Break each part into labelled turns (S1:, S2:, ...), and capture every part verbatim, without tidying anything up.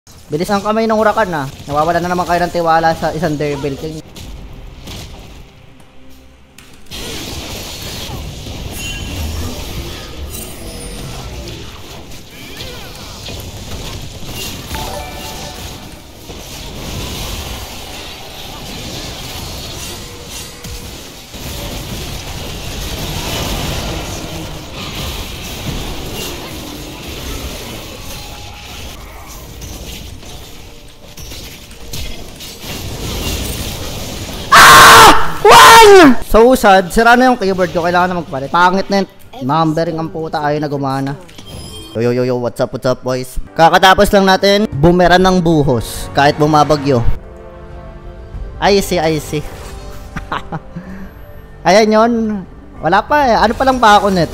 S1: Bilis ang kamay ng Huracan na. Nawawala na naman kayo ng tiwala sa isang Devil King. So sad, sira na yung keyboard ko, kailangan na magpalit. Pangit na yung numbering ang puta, ayaw na gumana. Yo yo yo yo, what's up, what's up boys? Kakatapos lang natin bumeran ng buhos, kahit bumabagyo. I see, I see. Ayan yun, wala pa eh, ano pa lang ba ako nito?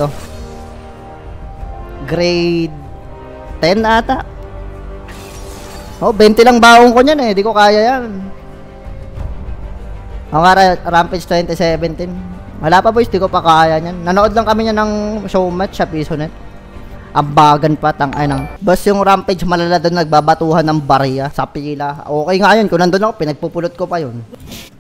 S1: Grade ten ata. Oh, twenty lang baong ko niyan eh, di ko kaya yan. Ang Rampage twenty seventeen. Wala pa boys, di ko pa kaya niyan. Nanood lang kami niyan ng showmatch sa Pisonet. Ambagan pa, tang ay nang. Bas yung Rampage malala doon nagbabatuhan ng barya sa pila. Okay nga yun, kung nandun ako, pinagpupulot ko pa yun.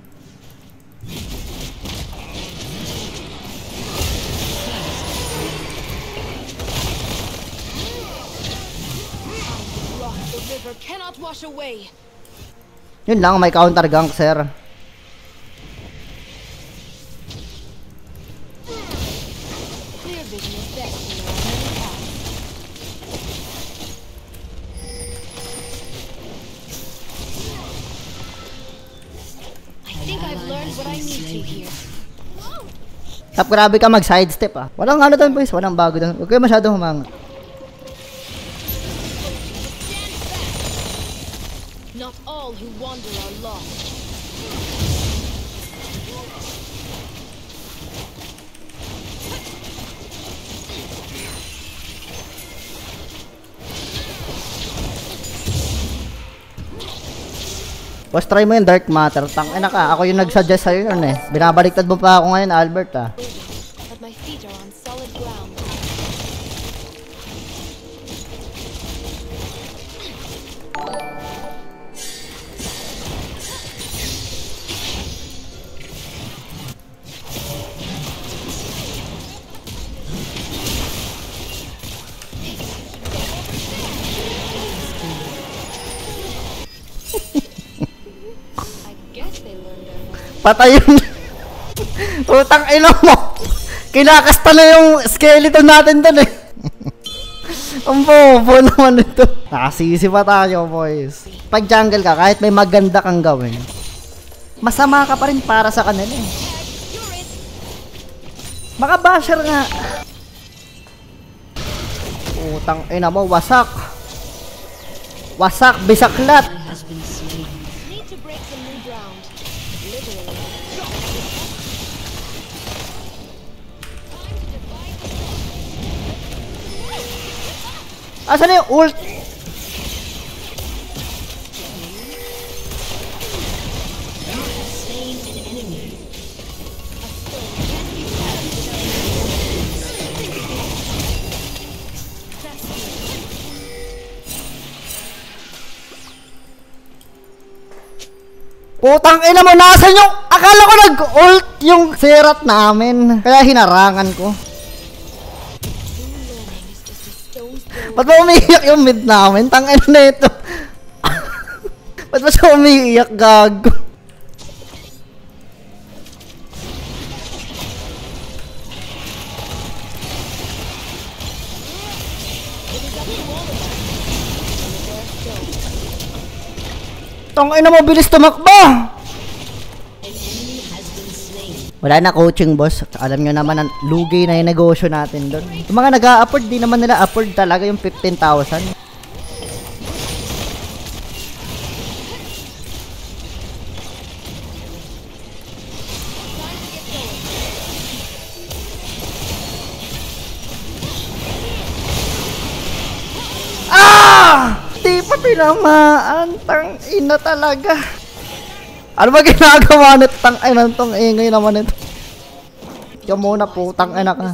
S1: Yun lang, may counter gank sir. Tap, grabe ka mag sidestep ah. Walang ano doon boys, walang bago doon. Huwag kayo masyadong humanga. Not all who wander are lost. Boss, try mo yung Dark Matter. Tangina ka, ako yung nagsuggest sa'yo yun eh. Binabaliktad mo pa ako ngayon, Albert ah. Patay yun. Utang ina mo. Kinakasta na yung skeleton natin doon eh. Ang bobo naman ito. Nakasisi pa tayo boys. Pag jungle ka, kahit may maganda kang gawin, masama ka pa rin para sa kanila eh. Baka basher nga. Utang ina mo, wasak. Wasak, bisaklat. Asan na yung ult? Putang ina mo, nasan yung... Akala ko nag-ult yung serat namin. Kaya hinarangan ko. Ba't ba umiiyak yung mid namin? Tangin na ito. Ba't ba siya umiiyak, gago? Tangin na mo, bilis tumakbo! Wala na coaching boss. Alam nyo naman ang lugi na yung negosyo natin doon. Yung mga nag-a-afford, di naman nila afford talaga yung fifteen thousand. Ah! Di pa tinamaan. Tang ina talaga. Ano ba ginagawa nito? Tang ina tong ingay naman ito. Ikaw muna po, tang ina ka.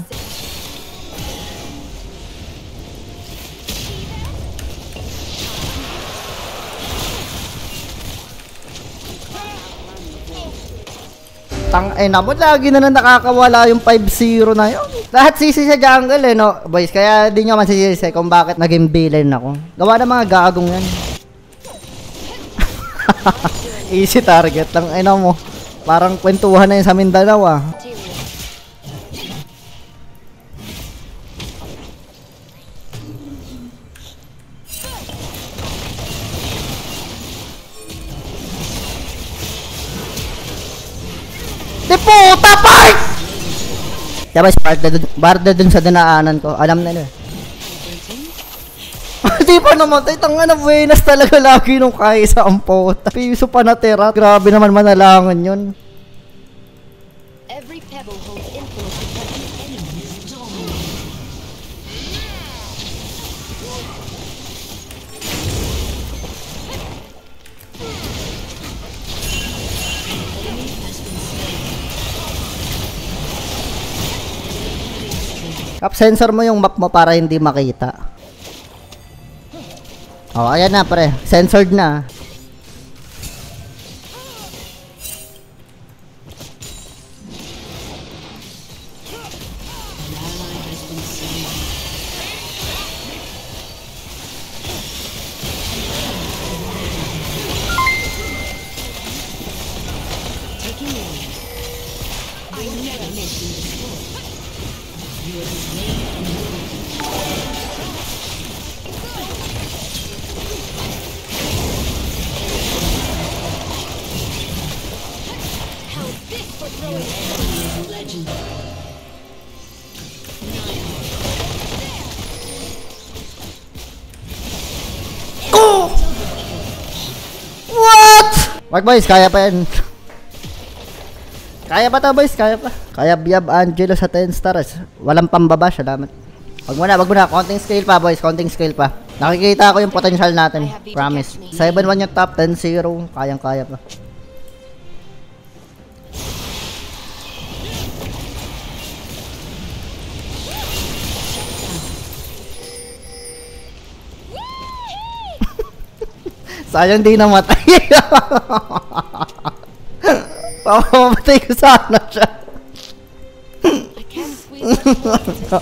S1: Tang eh na mo, lagi na na nakakawala yung five zero na yun. Lahat sisi sa jungle eh, no? Boys, kaya di nyo masisisi kung bakit naging villain ako. Gawa ng mga gagong yan. Easy target lang, eh na mo. Parang kwentuhan na yun sa Mindanao ah. Di puta, part! Kaya ba, barda dun, barda dun sa dinaanan ko. Alam na nila. Di pa namatay. Tanga na, buenas talaga lagi nung kaisa ang puta. Piso pa natira. Grabe naman manalangan yun.
S2: Every pebble holds influence because the enemy is dominating.
S1: Cap, sensor mo yung map mo para hindi makita. Oh, ayan na pre. Censored na. Wag boys, kaya pa yan. Kaya pa to boys, kaya pa. Kaya Biab Angelo sa ten stars. Walang pambaba, salamat. Wag muna, wag muna. Konting scale pa boys, konting scale pa. Nakikita ko yung potential natin. Promise. seven one yung top, ten zero. Kayang kaya pa. Sayang di namatay. Pamamatay ko sana siya.
S2: I can't squeeze the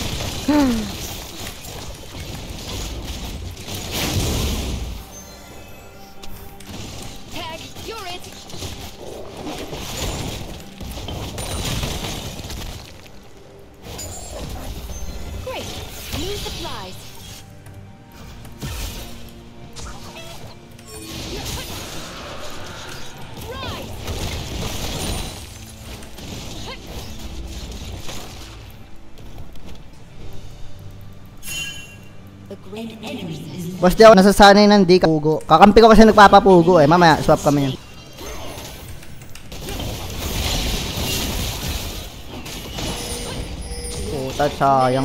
S2: Tag, you're it. Great. New supplies.
S1: Boss, di ako nasasanay ng di kapugo. Kakampi ko kasi nagpapapugo eh. Mamaya, swap kami yun. Puta, sayang.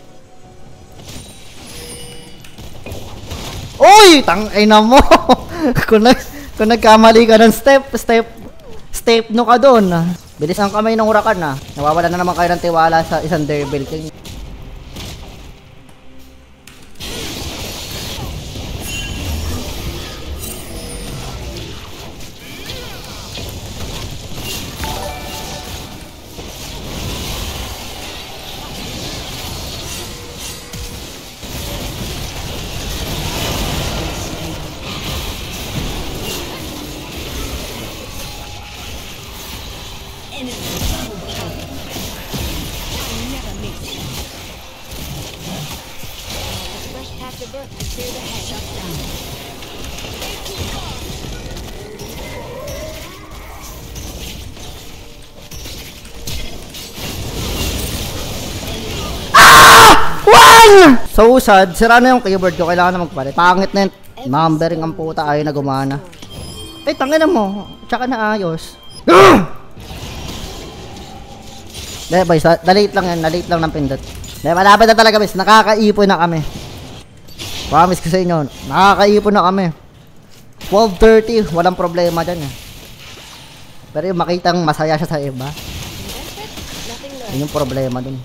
S1: Uy! Tangay na mo! kung, nag, kung nagkamali ka ng step, step, step no ka doon. Bilis ang kamay ng hurakan na. Nawawala na naman kayo ng tiwala sa isang Devil King. So sad, sira na yung keyboard ko, kailangan na magpalit. Pangit na yung numbering ang puta, ayaw na gumana. Eh, tangin na mo, tsaka na ayos. Dahil boys, na-late lang yan, na-late lang ng pindot. Dahil malapit na talaga boys, nakakaipon na kami. Promise ko sa inyo, nakakaipon na kami. twelve thirty, walang problema dyan eh. Pero yung makitang masaya siya sa iba, yun yung problema dun.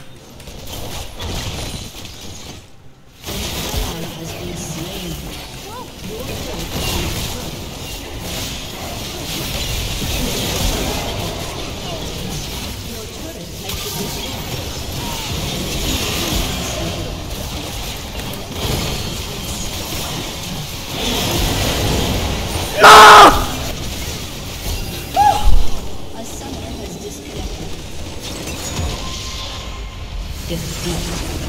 S1: to!
S2: A summoner has disconnected. Defeat.